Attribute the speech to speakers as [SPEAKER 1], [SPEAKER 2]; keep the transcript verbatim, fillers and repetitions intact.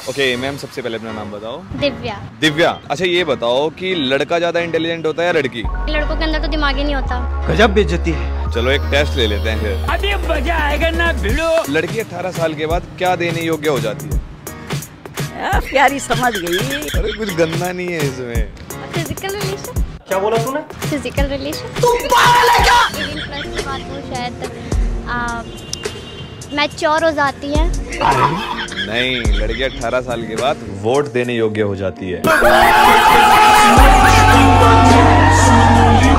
[SPEAKER 1] Okay ma'am, सबसे पहले अपना नाम बताओ।
[SPEAKER 2] दिव्या।
[SPEAKER 1] दिव्या, अच्छा ये बताओ कि लड़का ज्यादा इंटेलिजेंट होता है या लड़की?
[SPEAKER 2] लड़कों के अंदर तो दिमाग ही नहीं होता।
[SPEAKER 3] गजब बेइज्जती है।
[SPEAKER 1] चलो एक टेस्ट ले लेते हैं फिर।
[SPEAKER 3] अभी मजा आएगा ना भिड़ो।
[SPEAKER 1] लड़की अठारह साल के बाद क्या देने योग्य हो जाती है?
[SPEAKER 4] आ, प्यारी समझ गई।
[SPEAKER 1] अरे कुछ गंदा नहीं है इसमें।
[SPEAKER 2] Physical relation.
[SPEAKER 3] क्या बोला तूने?
[SPEAKER 2] Physical relation.
[SPEAKER 4] तुम पागल है क्या?
[SPEAKER 2] लेकिन प्लस के बाद वो शायद मैच्योर हो जाती है।
[SPEAKER 1] नहीं, लड़की अठारह साल के बाद वोट देने योग्य हो जाती है।